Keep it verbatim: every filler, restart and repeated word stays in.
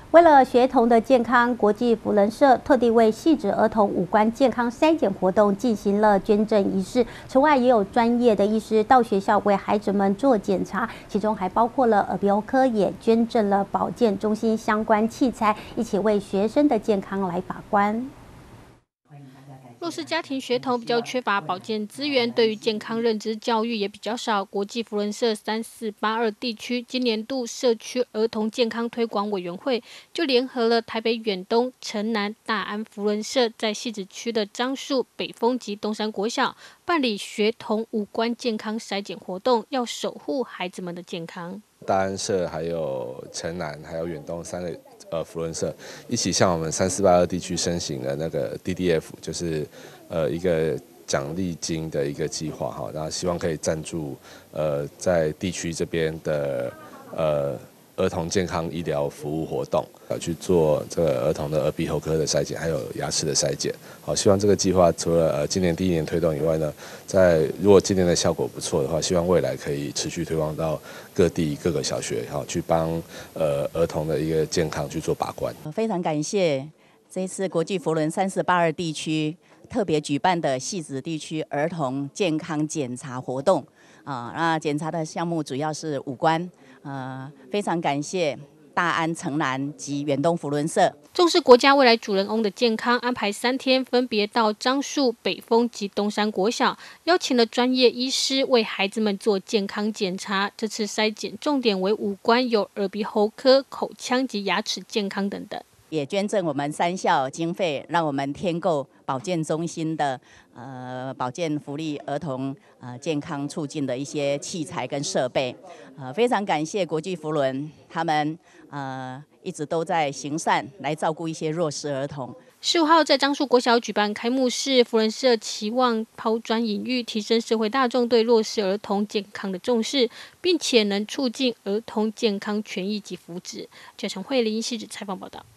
为了学童的健康，国际扶轮社特地为细致儿童五官健康筛检活动进行了捐赠仪式。此外，也有专业的医师到学校为孩子们做检查，其中还包括了耳鼻喉科也捐赠了保健中心相关器材，一起为学生的健康来把关。 弱势家庭学童比较缺乏保健资源，对于健康认知教育也比较少。国际扶轮社三四八二地区今年度社区儿童健康推广委员会就联合了台北远东、城南、大安扶轮社，在汐止区的樟树、北丰及东山国小办理学童五官健康筛检活动，要守护孩子们的健康。 大安社、还有城南、还有远东三个呃扶轮社一起向我们三四八二地区申请了那个 D D F， 就是呃一个奖励金的一个计划哈，然后希望可以赞助呃在地区这边的呃儿童健康医疗服务活动，呃去做这个儿童的耳鼻喉科的筛检，还有牙齿的筛检。好，希望这个计划除了呃今年第一年推动以外呢，在如果今年的效果不错的话，希望未来可以持续推广到各地各个小学，好去帮呃儿童的一个健康去做把关。 非常感谢这一次国际扶轮三四八二地区特别举办的汐止地区儿童健康检查活动啊，那检查的项目主要是五官，呃，非常感谢大安、城南及远东扶轮社。 重视国家未来主人翁的健康，安排三天，分别到樟树、北丰及东山国小，邀请了专业医师为孩子们做健康检查。这次筛检重点为五官，有耳鼻喉科、口腔及牙齿健康等等。 也捐赠我们三校经费，让我们添购保健中心的呃保健福利儿童呃健康促进的一些器材跟设备，呃非常感谢国际扶轮，他们呃一直都在行善来照顾一些弱势儿童。 十五号在樟树国小举办开幕式，扶轮社期望抛砖引玉，提升社会大众对弱势儿童健康的重视，并且能促进儿童健康权益及福祉。九成慧玲汐止采访报道。